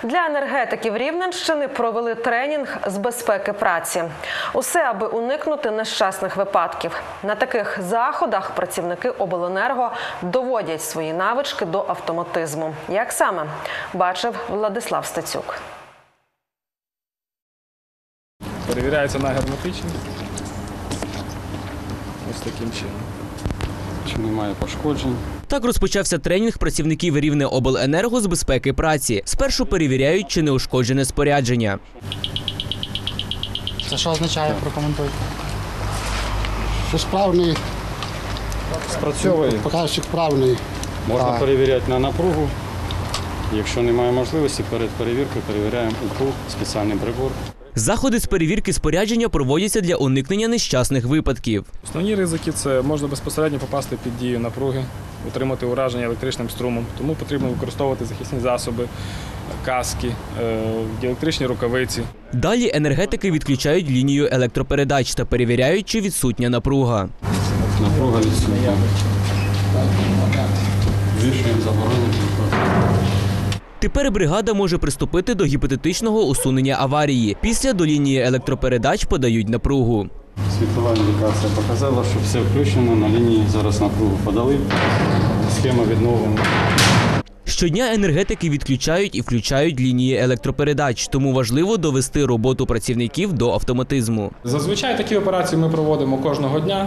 Для енергетиків Рівненщини провели тренінг з безпеки праці. Усе, аби уникнути нещасних випадків. На таких заходах працівники обленерго доводять свої навички до автоматизму. Як саме? Бачив Владислав Стецюк. Перевіряється на герметичність. Ось таким чином. Чи немає пошкоджень. Так розпочався тренінг працівників Рівнеобленерго з безпеки праці. Спершу перевіряють, чи не ушкоджене спорядження. Це що означає? Прокоментуйте. Що справний, Спрацьовує. показчик правильний. Можна перевіряти на напругу. Якщо немає можливості, перед перевіркою перевіряємо УКУ, спеціальний прибор. Заходи з перевірки спорядження проводяться для уникнення нещасних випадків. Основні ризики – це можна безпосередньо попасти під дію напруги, отримати ураження електричним струмом. Тому потрібно використовувати захисні засоби, каски, електричні рукавиці. Далі енергетики відключають лінію електропередач та перевіряють, чи відсутня напруга. Напруга відсутня. Вішуємо заборону. Тепер бригада може приступити до гіпотетичного усунення аварії. Після до лінії електропередач подають напругу. Світлова індикація показала, що все включено, на лінії зараз напругу подали, схема відновлена. Щодня енергетики відключають і включають лінії електропередач, тому важливо довести роботу працівників до автоматизму. Зазвичай такі операції ми проводимо кожного дня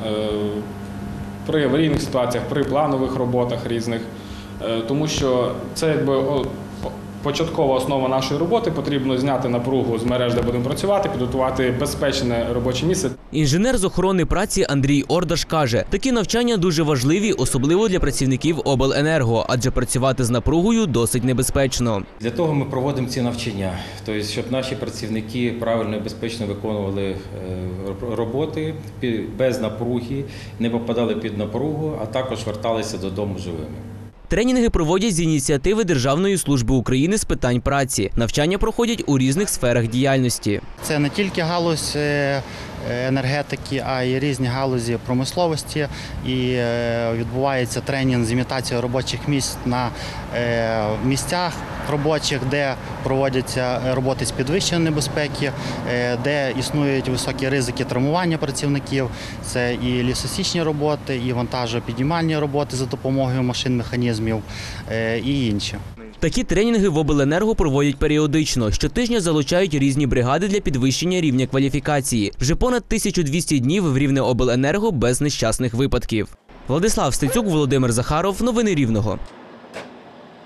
при аварійних ситуаціях, при планових роботах різних. Тому що це якби початкова основа нашої роботи. Потрібно зняти напругу з мереж, де будемо працювати, підготувати безпечне робоче місце. Інженер з охорони праці Андрій Ордаш каже, такі навчання дуже важливі, особливо для працівників обленерго, адже працювати з напругою досить небезпечно. Для того ми проводимо ці навчання, тобто, щоб наші працівники правильно і безпечно виконували роботи без напруги, не попадали під напругу, а також верталися додому живими. Тренінги проводять з ініціативи Державної служби України з питань праці. Навчання проходять у різних сферах діяльності. Це не тільки галузь енергетики, а й різні галузі промисловості. І відбувається тренінг з імітацією робочих місць на місцях робочих, де проводяться роботи з підвищеної небезпеки, де існують високі ризики травмування працівників. Це і лісосічні роботи, і вантажопіднімальні роботи за допомогою машин, механізмів і інші. Такі тренінги в обленерго проводять періодично. Щотижня залучають різні бригади для підвищення рівня кваліфікації. Вже понад 1200 днів в Рівнеобленерго без нещасних випадків. Владислав Стецюк, Володимир Захаров. Новини Рівного.